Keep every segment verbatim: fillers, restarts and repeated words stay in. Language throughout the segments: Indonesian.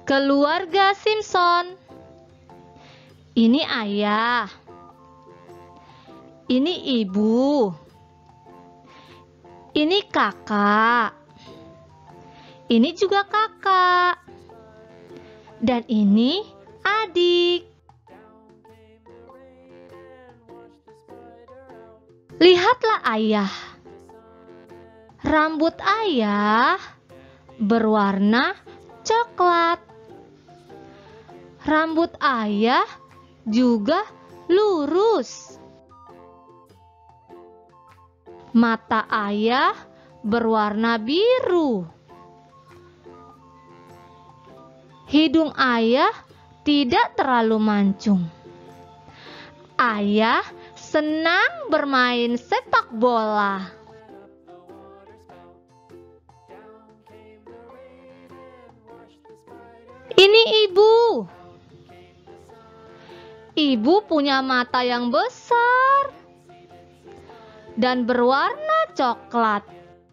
Keluarga Simpson. Ini ayah. Ini ibu. Ini kakak. Ini juga kakak. Dan ini adik. Lihatlah ayah. Rambut ayah berwarna coklat. Rambut ayah juga lurus. Mata ayah berwarna biru. Hidung ayah tidak terlalu mancung. Ayah senang bermain sepak bola. Ini ibu. Ibu punya mata yang besar dan berwarna coklat.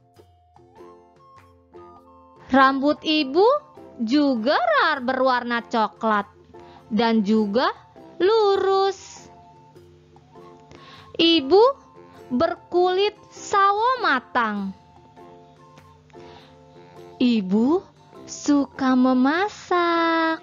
Rambut ibu juga berwarna coklat dan juga lurus. Ibu berkulit sawo matang. Ibu suka memasak.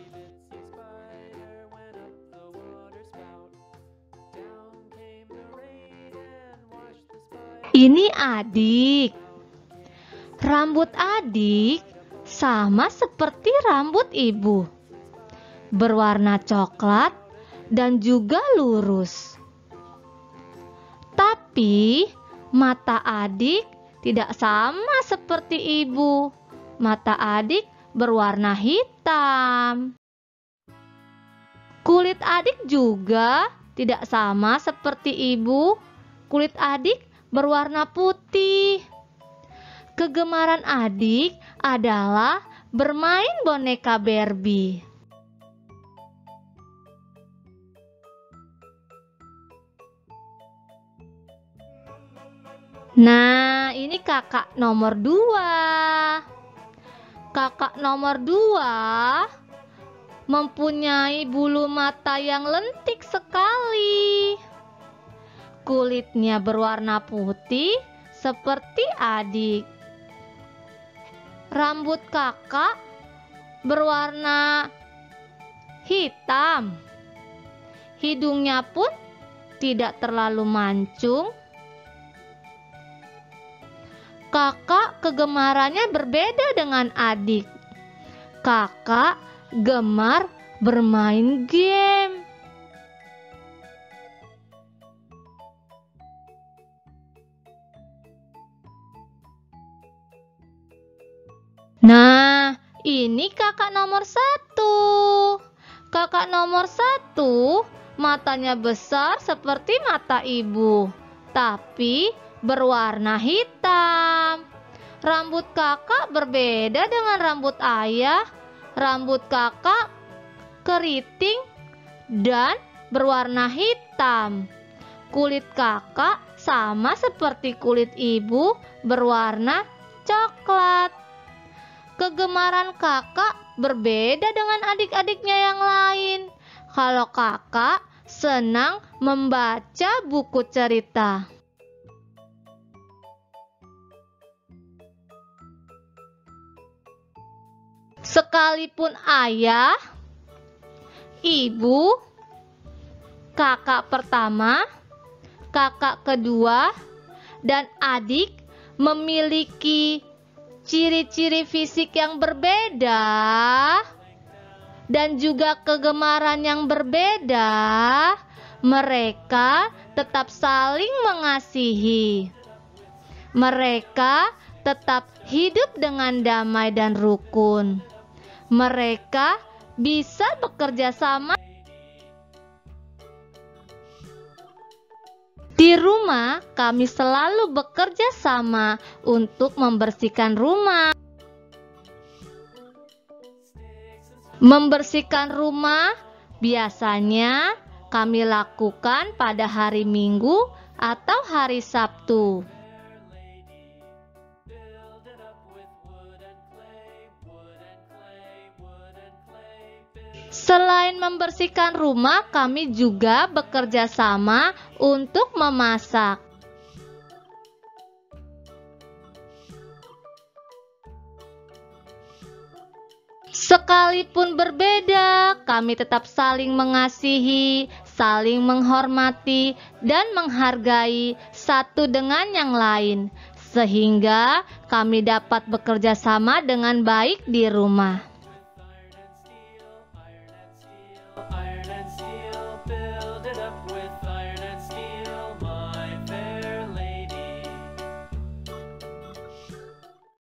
Ini adik. Rambut adik sama seperti rambut ibu, berwarna coklat dan juga lurus. Tapi mata adik tidak sama seperti ibu. Mata adik berwarna hitam. Kulit adik juga tidak sama seperti ibu. Kulit adik berwarna putih. Kegemaran adik adalah bermain boneka Barbie. Nah, ini kakak nomor dua. Kakak nomor dua mempunyai bulu mata yang lentik sekali. Kulitnya berwarna putih seperti adik. Rambut kakak berwarna hitam. Hidungnya pun tidak terlalu mancung. Kakak kegemarannya berbeda dengan adik. Kakak gemar bermain game. Nah, ini kakak nomor satu. Kakak nomor satu matanya besar seperti mata ibu, tapi berwarna hitam. Rambut kakak berbeda dengan rambut ayah. Rambut kakak keriting dan berwarna hitam. Kulit kakak sama seperti kulit ibu, berwarna coklat. Kegemaran kakak berbeda dengan adik-adiknya yang lain. Kalau kakak senang membaca buku cerita. Sekalipun ayah, ibu, kakak pertama, kakak kedua, dan adik memiliki ciri-ciri fisik yang berbeda dan juga kegemaran yang berbeda, mereka tetap saling mengasihi. Mereka tetap hidup dengan damai dan rukun. Mereka bisa bekerja sama. Di rumah, kami selalu bekerja sama untuk membersihkan rumah. Membersihkan rumah biasanya kami lakukan pada hari Minggu atau hari Sabtu. Selain membersihkan rumah, kami juga bekerja sama untuk memasak. Sekalipun berbeda, kami tetap saling mengasihi, saling menghormati, dan menghargai satu dengan yang lain, sehingga kami dapat bekerja sama dengan baik di rumah.